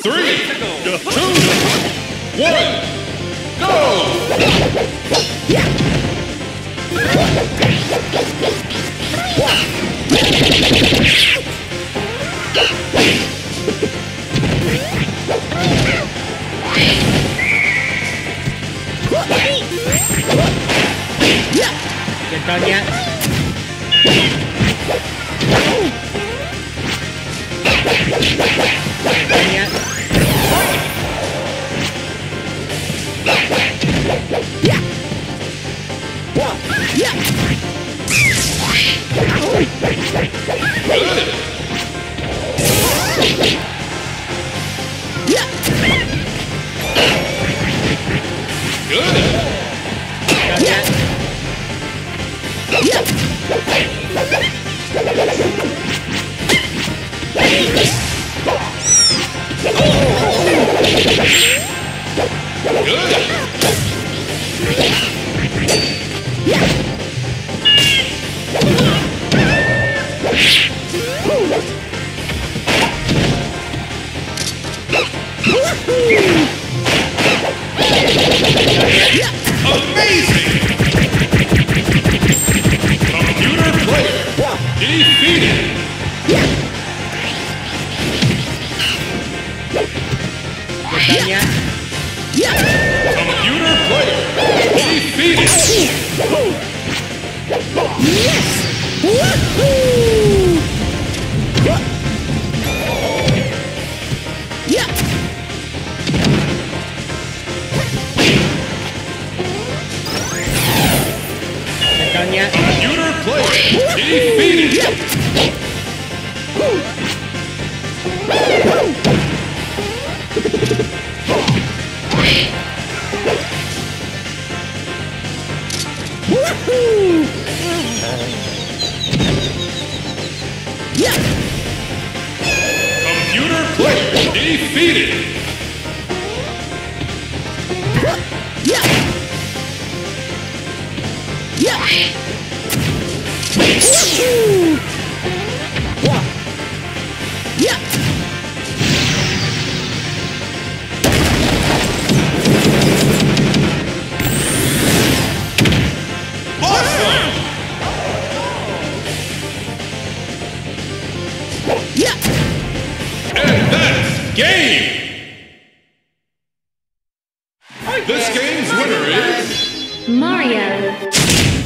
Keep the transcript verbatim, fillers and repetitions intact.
Three, two, one, go! Chưa con nhá. Con nhá. Amazing! Computer player defeated! Chưa con nhá. Computer player defeated! Con nhá. Computer player defeated! Computer player defeated! Awesome! And that's game! This game's winner is... Mario.